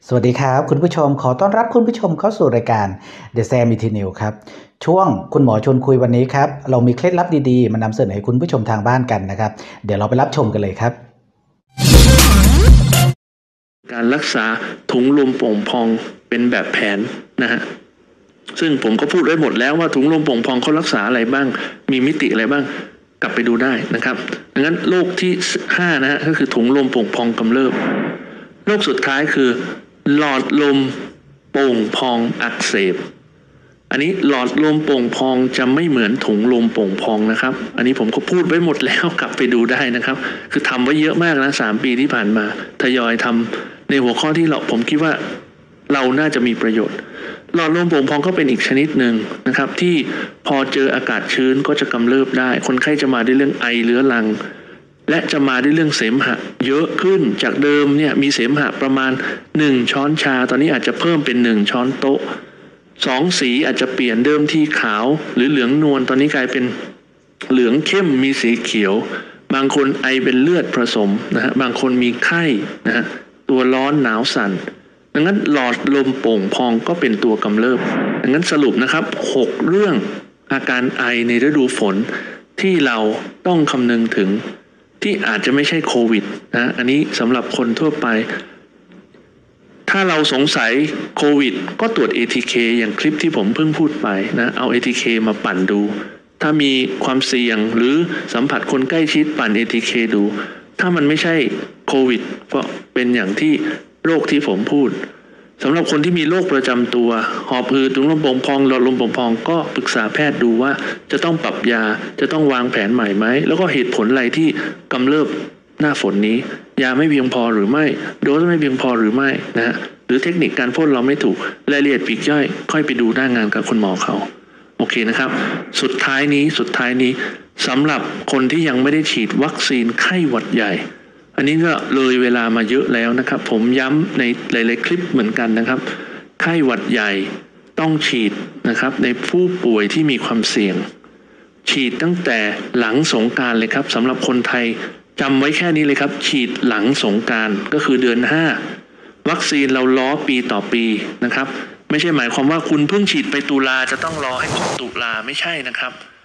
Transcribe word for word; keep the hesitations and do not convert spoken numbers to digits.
สวัสดีครับคุณผู้ชมขอต้อนรับคุณผู้ชมเข้าสู่รายการ The Sam Eternal ครับช่วงคุณหมอชวนคุยวันนี้ครับเรามีเคล็ดลับดีๆมานำเสนอให้คุณผู้ชมทางบ้านกันนะครับเดี๋ยวเราไปรับชมกันเลยครับการรักษาถุงลมโป่งพองเป็นแบบแผนนะฮะซึ่งผมก็พูดไว้หมดแล้วว่าถุงลมโป่งพองเขารักษาอะไรบ้างมีมิติอะไรบ้างกลับไปดูได้นะครับดังนั้นโรคที่ห้านะฮะก็คือถุงลมโป่งพองกำเริบโรคสุดท้ายคือหลอดลมโป่งพองอักเสบอันนี้หลอดลมโป่งพองจะไม่เหมือนถุงลมโป่งพองนะครับอันนี้ผมก็พูดไว้หมดแล้วกลับไปดูได้นะครับคือทำไว้เยอะมากนะสามปีที่ผ่านมาทยอยทำในหัวข้อที่เราผมคิดว่าเราน่าจะมีประโยชน์หลอดลมโป่งพองก็เป็นอีกชนิดหนึ่งนะครับที่พอเจออากาศชื้นก็จะกำเริบได้คนไข้จะมาด้วยเรื่องไอเรื้อรังและจะมาด้วยเรื่องเสมหะเยอะขึ้นจากเดิมเนี่ยมีเสมหะประมาณหนึ่งช้อนชาตอนนี้อาจจะเพิ่มเป็นหนึ่งช้อนโต๊ะสองสีอาจจะเปลี่ยนเดิมที่ขาวหรือเหลืองนวลตอนนี้กลายเป็นเหลืองเข้มมีสีเขียวบางคนไอเป็นเลือดผสมนะฮะบางคนมีไข้นะฮะตัวร้อนหนาวสั่นดังนั้นหลอดลมโป่งพองก็เป็นตัวกำเริบดังนั้นสรุปนะครับหกเรื่องอาการไอในฤดูฝนที่เราต้องคำนึงถึงที่อาจจะไม่ใช่โควิดนะอันนี้สำหรับคนทั่วไปถ้าเราสงสัยโควิดก็ตรวจ เอ ที เค อย่างคลิปที่ผมเพิ่งพูดไปนะเอา เอ ที เค มาปั่นดูถ้ามีความเสี่ยงหรือสัมผัสคนใกล้ชิดปั่น เอ ที เค ดูถ้ามันไม่ใช่โควิดก็เป็นอย่างที่โรคที่ผมพูดสำหรับคนที่มีโรคประจำตัวหอบหืดถุงลมโป่งพองหลอดลมโป่งพองก็ปรึกษาแพทย์ดูว่าจะต้องปรับยาจะต้องวางแผนใหม่ไหมแล้วก็เหตุผลอะไรที่กำเริบหน้าฝนนี้ยาไม่เพียงพอหรือไม่โดสไม่เพียงพอหรือไม่นะฮะหรือเทคนิคการพ่นเราไม่ถูกรายละเอียดปลีกย่อยค่อยไปดูหน้างานกับคุณหมอเขาโอเคนะครับสุดท้ายนี้สุดท้ายนี้สำหรับคนที่ยังไม่ได้ฉีดวัคซีนไข้หวัดใหญ่อันนี้ก็เลยเวลามาเยอะแล้วนะครับผมย้ำในหลายๆคลิปเหมือนกันนะครับไข้หวัดใหญ่ต้องฉีดนะครับในผู้ป่วยที่มีความเสี่ยงฉีดตั้งแต่หลังสงกรานต์เลยครับสำหรับคนไทยจำไว้แค่นี้เลยครับฉีดหลังสงกรานต์ก็คือเดือนห้าวัคซีนเราล้อปีต่อปีนะครับไม่ใช่หมายความว่าคุณเพิ่งฉีดไปตุลาจะต้องรอให้ครบตุลาไม่ใช่นะครับ